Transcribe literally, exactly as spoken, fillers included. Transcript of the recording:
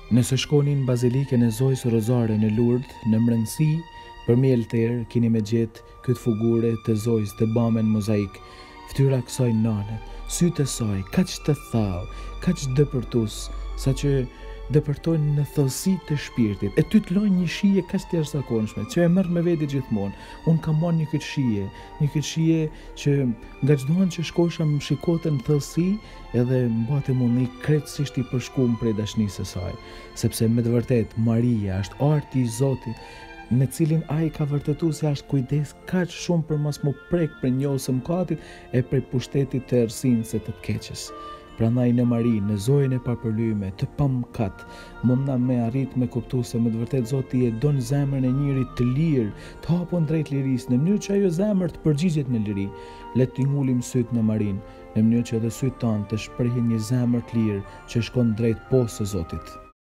Nëse shkonin në bazilikën e Zojës Rozare në Lourdes, në mbrëmësi, për mjel tërë, kini me gjetë këtë fugure të Zojës të bamen mozaik, ftyra kësaj nane, sytë e saj, kaq të thellë, kaq dëpërtues, sa që dëpërtojnë në thellësi të shpirtit, e ty të lojnë një shije kaq të jashtëzakonshme, që e merr me vete gjithmonë. Unë kam marrë një këtë shije, një këtë shije që nga çdo anë që shkosha më shikote në thellësi, edhe mbate mundi krejtësisht i përshkuar prej dashnisë së saj, sepse me të vërtetë Maria është arti i Zotit, në cilin ai ka vërtetuar se është kujdes kaq shumë për mos mu prek për njollës së mkatit e për pushtetit të errësinës së të keqes. Prandaj në Mari, në Zojën e papërlyme, të pamkat, mund na me arrit me kuptu se me të vërtet Zoti e don zemrën e njërit të lirë, të hapur drejt lirisë, në mënyrë që ajo zemër të përgjigjet në liri. Le të ngulim syt në Marin, në mënyrë që edhe syt tanë të shprehin një zemër të lirë që shkon drejt posë së Zotit.